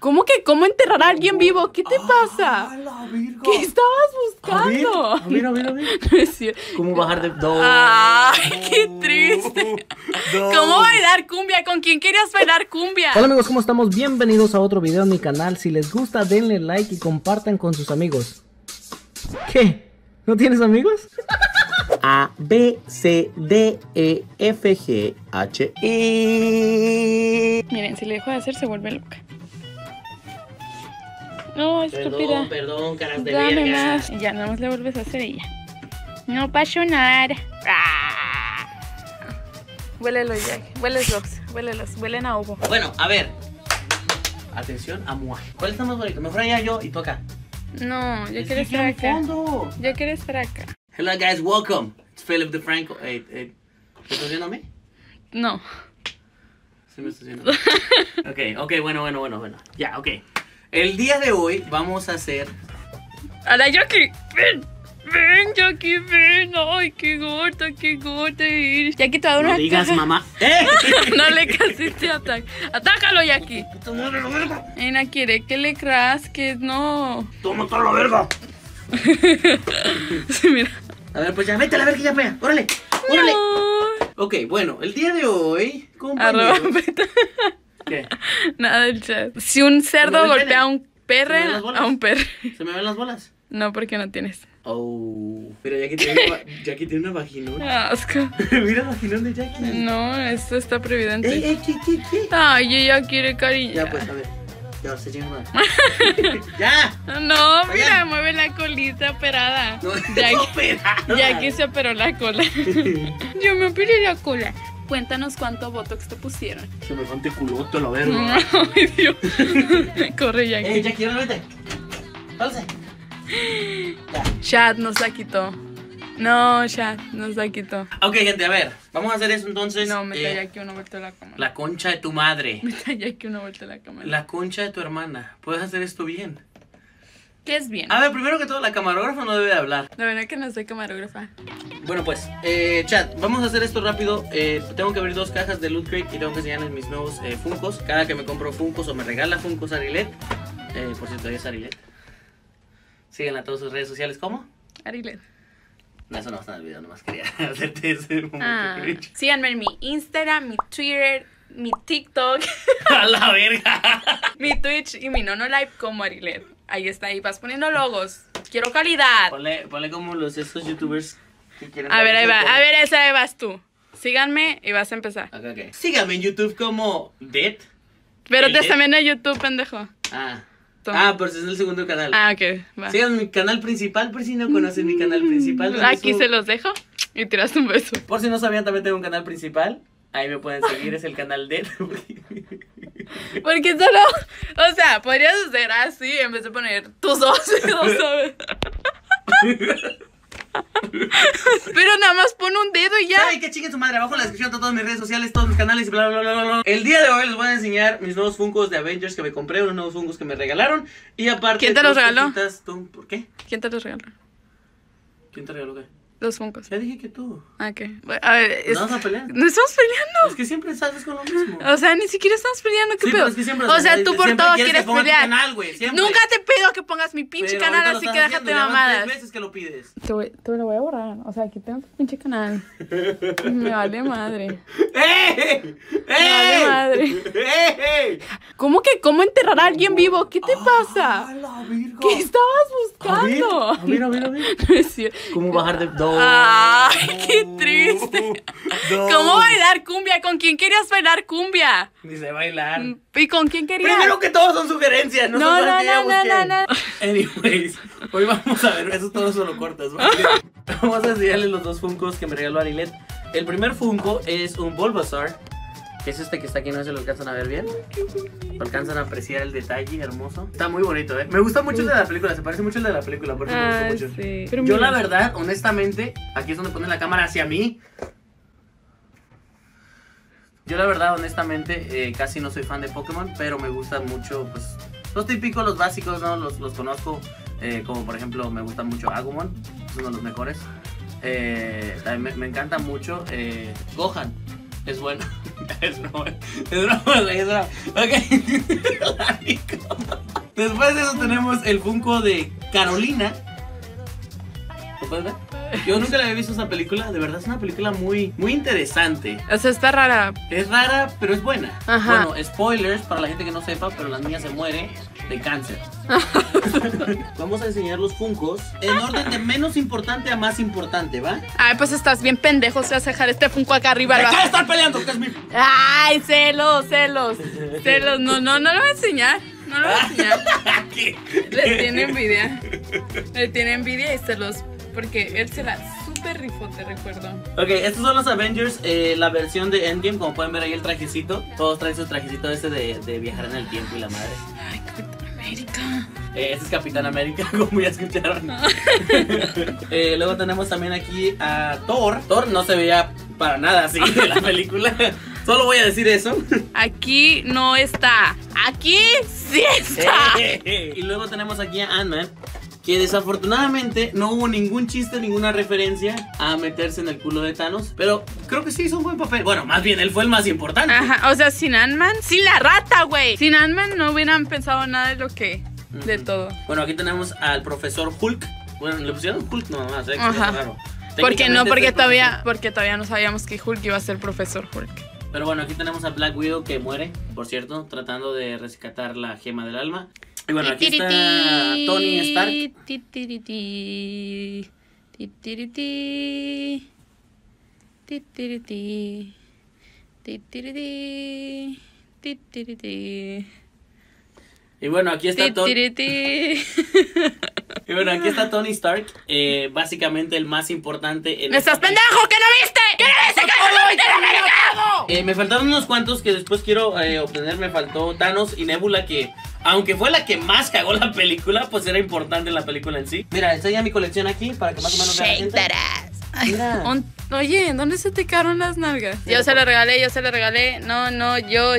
¿Cómo que cómo enterrar a alguien vivo? ¿Qué te pasa? ¿Qué estabas buscando? A ver. No es cierto. ¿Cómo bajar de dos? Ay, qué triste. ¿Cómo bailar cumbia? ¿Con quién querías bailar cumbia? Hola amigos, ¿cómo estamos? Bienvenidos a otro video en mi canal. Si les gusta, denle like y compartan con sus amigos. ¿Qué? ¿No tienes amigos? A, B, C, D, E, F, G, H, I. Miren, si le dejo de hacer se vuelve loca. No, estúpida. Perdón, caras de Dame verga. más. Y ya nada más le vuelves a hacer y ya. No pasó nada. ¡Ah! Huélelo, Jack. Huélelos. Huelen a ovo. Bueno, a ver. Atención a Mua. ¿Cuál está más bonito? Mejor allá yo y tú acá. No, yo Es quiero que estar al acá. fondo. Yo quiero estar acá. Hello guys, welcome. It's Philip DeFranco. ¿Estás viendo a mí? No. Sí me estás viendo. Ok, bueno. Ya, ok. El día de hoy vamos a hacer... ¡Hola, Jackie! ¡Ven! ¡Ven, Jackie! ¡Ven! ¡Ay, qué gorda eres! Jackie, te va a dar No una digas caja. mamá. No le casiste ataque. ¡Atácalo, Jackie! Ena quiere que le crasques, no. ¡Toma toda la verga! Sí, mira. A ver, pues ya, vete a la verga ya, pega. ¡Órale! ¡Órale! No. Ok, bueno, el día de hoy, Arroba compañeros... peta. ¿Qué? Nada del chat. Si un cerdo ¿Se me ve el golpea a pene? un perro, ¿Se me ven las bolas? a un perro. ¿Se me ven las bolas? No, porque no tienes. Oh, pero Jackie tiene una vaginona. Asco. Mira el vaginón de Jackie. No, esto está prohibido en Twitch. ¿Qué? Ay, ella quiere cariño. Ya, pues, a ver. Ya, se chinga más. ¡Ya! No, mira, Oigan. mueve la colita operada. No, Jackie, Jackie se operó la cola. Yo me operé la cola. Cuéntanos cuánto botox te pusieron. Semejante culoto, la verga. Ay, Dios. Corre, Jackie. Jackie, ahora vete. Pálse. Chat nos la quitó. No, chat nos la quitó. Ok, gente, a ver. Vamos a hacer eso entonces. No, meta Jackie una vuelta a la cámara. La concha de tu madre. Meta Jackie una vuelta a la cámara. La concha de tu hermana. Puedes hacer esto bien. ¿Qué es bien? A ver, primero que todo, la camarógrafa no debe de hablar. La verdad que no soy camarógrafa. Bueno, pues, chat, vamos a hacer esto rápido. Tengo que abrir 2 cajas de Loot Crate y tengo que enseñarles mis nuevos Funkos. Cada que me compro Funkos o me regala Funkos Arilet. Por cierto, ella es Arilet. Síganla a todas sus redes sociales, ¿cómo? Arilet. No, eso no está en el video, nomás quería hacerte ese momento cringe. Síganme en mi Instagram, mi Twitter, mi TikTok, ¡A la verga! mi Twitch y mi Nono Live como Arilet. Ahí está, ahí vas poniendo logos. Quiero calidad. Ponle como esos youtubers que quieren... A ver, ahí va. A ver, esa ahí vas tú. Síganme y vas a empezar. Ok. Síganme en YouTube como Dead. Pero ¿El te Dead? también en YouTube, pendejo. Pues es el segundo canal. Ok, va. Sigan mi canal principal por si no conocen mi canal principal. donde Aquí subo- se los dejo y tiras un beso. Por si no sabían, también tengo un canal principal. Ahí me pueden seguir, es el canal de... Porque solo, o sea, podrías hacer así en vez de poner tus dos dedos, ¿sabes? Pero nada más pon un dedo y ya. ¿Saben qué? Chinguen su madre, abajo en la descripción están todas mis redes sociales, todos mis canales y bla, bla, bla, bla, bla. El día de hoy les voy a enseñar mis nuevos Funkos de Avengers que me compré, unos nuevos Funkos que me regalaron. Y aparte... ¿Quién te los 2 regaló? cajitas, ¿Por qué? ¿Quién te los regaló? ¿Quién te regaló qué? Los Funkos. Ya dije que tú. Ah, ok. Bueno, a ver, ¿No vamos a pelear? no estamos peleando. Es que siempre sales con lo mismo. O sea, ni siquiera estamos peleando, ¿qué Sí, pedo? pero es que siempre, o sea, tú por siempre todo quieres quieres que ponga tu pelear. canal, güey, siempre. Nunca te pido que pongas mi pinche Pero canal, ahorita así lo que estás déjate haciendo, ya van mamadas. 3 veces que lo pides. Te lo voy a borrar. O sea, aquí tengo tu pinche canal. Me vale madre. ¡Ey! vale madre. ¡Ey! ¿Cómo que cómo enterrar a alguien vivo? ¿Qué te pasa? la virgo! ¿Qué estabas buscando? A ver. No es cierto. ¿Cómo bajar de dos? Ay, qué triste. Dos. ¿Cómo bailar cumbia? ¿Con quién querías bailar cumbia? Ni sé bailar. ¿Y con quién querías? Primero que todo son sugerencias, no, No, son las que ya no, no, busqué. no. Anyways, hoy vamos a ver, eso todo solo cortas, ¿vale? Vamos a enseñarles los 2 Funkos que me regaló Arilet. El primer Funko es un Bulbasaur, que es este que está aquí, no sé si lo alcanzan a ver bien. Lo alcanzan a apreciar el detalle hermoso. Está muy bonito, me gusta mucho el de la película, se parece mucho el de la película, por eso me gustó mucho. Sí. Pero Yo mira. la verdad, honestamente, aquí es donde ponen la cámara hacia mí. Yo la verdad, honestamente, casi no soy fan de Pokémon, pero me gustan mucho, pues, los típicos, los básicos, ¿no? Los conozco, como por ejemplo, me gusta mucho Agumon, es uno de los mejores. También me encanta mucho Gohan, es bueno. Es broma, es broma. Ok. Después de eso tenemos el Funko de Carolina. ¿Lo puedes ver? Yo nunca la había visto esa película. De verdad es una película muy interesante. O sea, está rara. Es rara, pero es buena. Ajá. Bueno, spoilers para la gente que no sepa, pero la niña se muere de cáncer. Vamos a enseñar los Funkos en orden de menos importante a más importante, ¿va? Ay, pues estás bien pendejo. Se vas a dejar este Funko acá arriba. ¡Deja de estar peleando, que es mi... Ay, celos. No lo voy a enseñar. No lo voy a enseñar. ¿Qué? Le tiene envidia. Le tiene envidia y celos. Porque él se la super rifó, te recuerdo. Ok, estos son los Avengers, la versión de Endgame. Como pueden ver ahí el trajecito. Todos traen su trajecito ese de viajar en el tiempo y la madre. Ay, Capitán América. Este es Capitán América, como ya escucharon. Luego tenemos también aquí a Thor. Thor no se veía para nada así en la película. Solo voy a decir eso. Aquí no está. Aquí sí está. Y luego tenemos aquí a Ant-Man, que desafortunadamente no hubo ningún chiste, ninguna referencia a meterse en el culo de Thanos. Pero creo que sí hizo un buen papel. Bueno, más bien él fue el más importante. Ajá, o sea, sin Ant-Man, sin la rata, güey. Sin Ant-Man no hubieran pensado nada de lo que... De todo. Bueno, aquí tenemos al profesor Hulk. Bueno, le pusieron Hulk nomás, que Ajá. es raro. Porque no, Técnicamente porque todavía no sabíamos que Hulk iba a ser profesor Hulk. Pero bueno, aquí tenemos a Black Widow que muere, por cierto, tratando de rescatar la gema del alma. Y bueno, aquí está Tony Stark. Y bueno, aquí está Tony. Y bueno, aquí está Tony Stark, básicamente el más importante en... ¡Estás pendejo! ¿Que no viste? ¿Que no viste? ¡Que no viste el americano! Me faltaron unos cuantos que después quiero obtener. Me faltó Thanos y Nebula, que aunque fue la que más cagó la película, pues era importante en la película en sí. Mira, enseña mi colección aquí para que más o menos vea la gente. Mira. Oye, ¿dónde se te quedaron las nalgas? Yo se lo regalé. No, yo.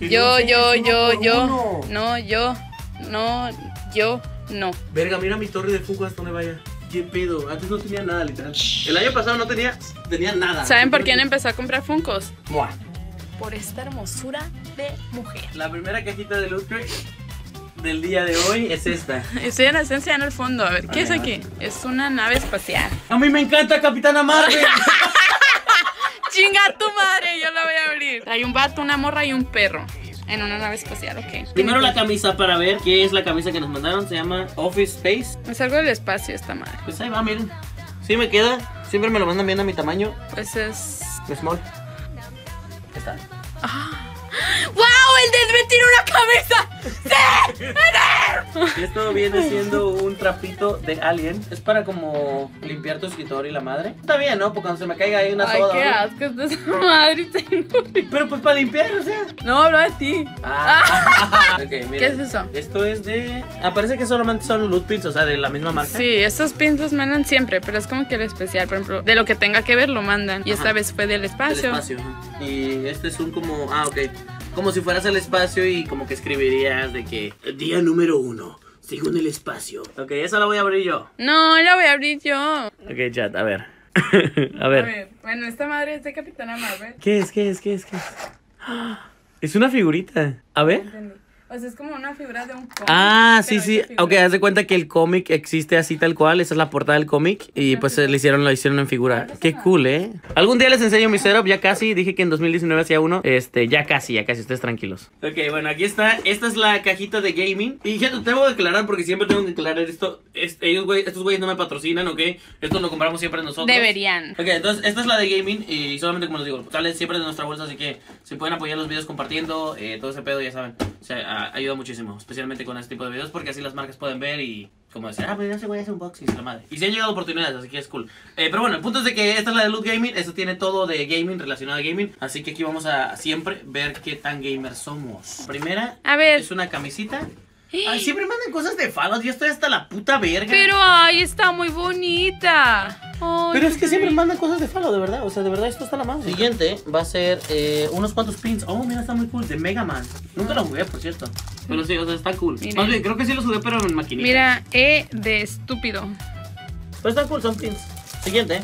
No. Verga, mira mi torre de Funko hasta donde vaya. ¿Qué pedo? Antes no tenía nada, literal. El año pasado no tenía nada. ¿Saben por quién empezó a comprar Funkos? Buah. Por esta hermosura de mujer. La primera cajita de Loot Crate del día de hoy es esta. Estoy enseñando el fondo. A ver, ¿qué es aquí? Es una nave espacial. A mí me encanta Capitana Marvel. ¡Chinga tu madre! Yo la voy a abrir. Hay un vato, una morra y un perro en una nave espacial, ok. Primero la camisa para ver qué es la camisa que nos mandaron. Se llama Office Space. Es algo del espacio esta madre. Pues ahí va, miren. Sí me queda. Siempre me lo mandan bien a mi tamaño. Pues es... Small. Ahí está. ¡Wow! ¡El Death me tiene una cabeza! ¡Sí! Y esto viene siendo un trapito de Alien. Es para como limpiar tu escritorio y la madre. Está bien, ¿no? Porque cuando se me caiga ahí una Ay, soda. qué ¿no? asco es de esa madre. Pero pues para limpiar, o sea. No, hablo de ti. Ok, miren. ¿Qué es eso? Esto es de... Parece que solamente son loot pins, o sea, de la misma marca. Sí, estos pins los mandan siempre, pero es como que el especial, por ejemplo, de lo que tenga que ver lo mandan. Y esta vez fue del espacio. Del espacio, ajá. Y este es un como... ok. Como si fueras al espacio y como que escribirías de que... Día número 1, sigo en el espacio. Ok, esa la voy a abrir yo. No, la voy a abrir yo. Ok, chat, a ver. A A ver. ver, bueno, esta madre es de Capitana Marvel. ¿Qué es? Es una figurita. A ver. Entendí. O sea, es como una figura de un cómic. Sí, sí. Ok, haz de cuenta que el cómic existe así tal cual. Esa es la portada del cómic. Y pues lo hicieron en figura. Qué cool, ¿eh? Algún día les enseño mi setup. Ya casi. Dije que en 2019 hacía uno. Ya casi. Ustedes tranquilos. Ok, bueno, aquí está. Esta es la cajita de gaming. Y gente, tengo que aclarar porque siempre tengo que aclarar esto. Estos güeyes no me patrocinan, ¿ok? Esto lo compramos siempre nosotros. Deberían. Ok, entonces esta es la de gaming. Y solamente como les digo, sale siempre de nuestra bolsa. Así que se pueden apoyar los videos compartiendo. Todo ese pedo, ya saben. O sea, ayuda muchísimo, especialmente con este tipo de videos, porque así las marcas pueden ver y como decir, pues ya se voy a hacer un unboxing, la madre. Y si han llegado oportunidades, así que es cool. Pero bueno, el punto es de que esta es la de Loot Gaming. Esto tiene todo de gaming, relacionado a gaming. Así que aquí vamos a siempre ver qué tan gamers somos. Primera, A ver. es una camisita. Ay, siempre mandan cosas de Fallout. Yo estoy hasta la puta verga. Pero, ay, está muy bonita. Ay, Pero es que siempre mandan cosas de Fallout, de verdad. O sea, de verdad esto está la mano. Siguiente va a ser unos cuantos pins. Oh, mira, está muy cool. De Mega Man. Nunca lo jugué, por cierto. Pero sí, o sea, está cool. Mira. Más bien, creo que sí los jugué, pero en maquinita. Mira, de estúpido. Pero están cool, son pins. Siguiente.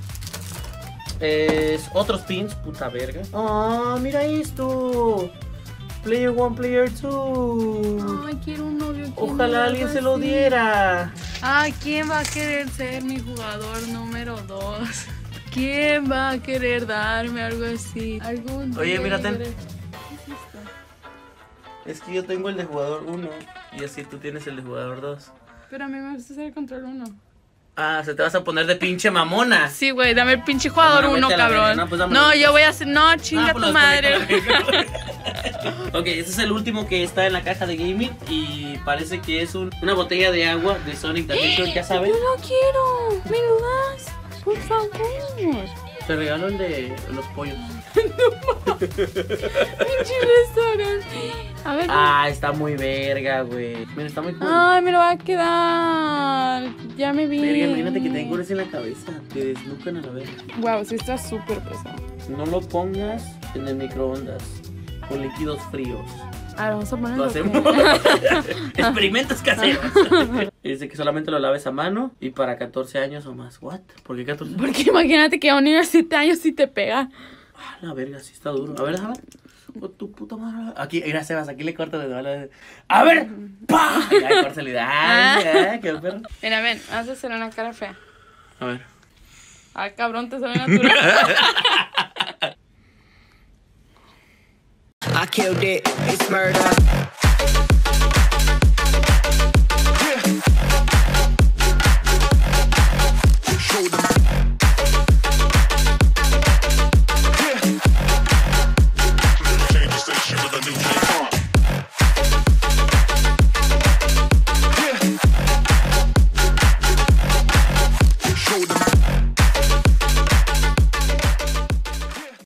Es otros pins, puta verga. Ah, mira esto. Player 1, Player 2. Ay, quiero un novio. Ojalá alguien se lo diera. Ay, ¿quién va a querer ser mi jugador número 2? ¿Quién va a querer darme algo así? Algún Oye, día mira, llegaré. ten. ¿Qué es esto? Es que yo tengo el de jugador 1 y así tú tienes el de jugador 2. Pero a mí me gusta ser el control 1. Ah, se te vas a poner de pinche mamona. Sí, güey, dame el pinche jugador No, 1, vete a la verga, cabrón. no, pues dámelo. No, yo voy a hacer. No, chinga Ah, pues tu lo madre. desconecto a la verga. Ok, este es el último que está en la caja de gaming y parece que es una botella de agua de Sonic the Hedgehog, ya saben. Yo lo quiero. ¿Me lo das? Por favor. Te regalo el de los pollos. Pinche restaurante. A ver. Ah, está muy verga, güey. Mira, está muy cool. Ay, me lo va a quedar. Ya me vi. Verga, imagínate que te engures en la cabeza. Te desnucan a la verga. Wow, sí está súper pesado. No lo pongas en el microondas con líquidos fríos. A ver, vamos a ponerlo. Lo hacemos. Experimentos caseros. Dice que solamente lo laves a mano y para 14 años o más. ¿What? ¿Por qué 14 años? Porque imagínate que a un niño de 7 años sí te pega. Ah, la verga, sí está duro. A ver, déjame. Oh, tu puta madre. Aquí, mira, Sebas, aquí le cortas de bala. A ver, ¡pah! Y ahí córtale. Ay, qué perro. Mira, ven, vas a hacer una cara fea. A ver. Ah, cabrón, te sale natural. I killed it, it's murder. Show them.